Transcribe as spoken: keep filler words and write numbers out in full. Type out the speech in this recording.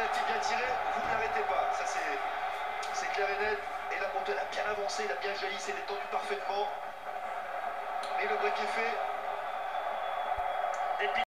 penalty bien tiré, vous ne l'arrêtez pas. Ça c'est clair et net. Et la montagne a bien avancé, il a bien jailli, s'est détendu parfaitement. Et le break est fait.